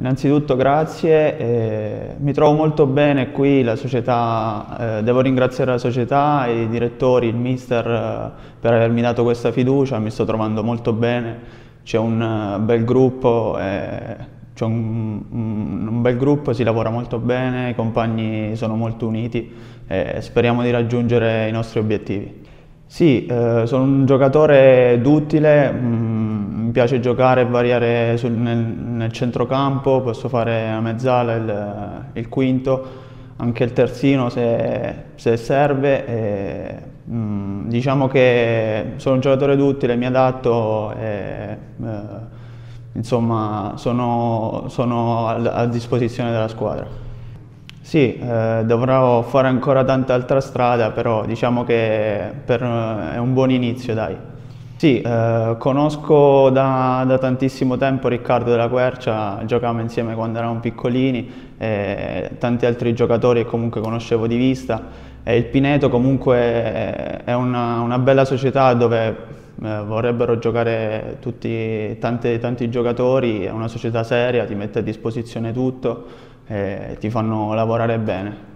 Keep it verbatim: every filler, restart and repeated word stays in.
Innanzitutto grazie, eh, mi trovo molto bene qui, la società, eh, devo ringraziare la società, i direttori, il mister eh, per avermi dato questa fiducia, mi sto trovando molto bene, c'è un uh, bel gruppo, eh, c'è un, un, un bel gruppo, si lavora molto bene, i compagni sono molto uniti e speriamo di raggiungere i nostri obiettivi. Sì, eh, sono un giocatore duttile, mm, mi piace giocare e variare sul- nel, nel centrocampo, posso fare la mezzala, il, il quinto, anche il terzino se, se serve. E, mm, diciamo che sono un giocatore duttile, mi adatto e eh, insomma sono, sono a, a disposizione della squadra. Sì, eh, dovrò fare ancora tanta altra strada, però diciamo che per- è un buon inizio, dai. Sì, eh, conosco da, da tantissimo tempo Riccardo Della Quercia, giocavamo insieme quando eravamo piccolini, e tanti altri giocatori che comunque conoscevo di vista. E il Pineto comunque è una, una bella società dove eh, vorrebbero giocare tutti, tanti, tanti giocatori, è una società seria, ti mette a disposizione tutto e ti fanno lavorare bene.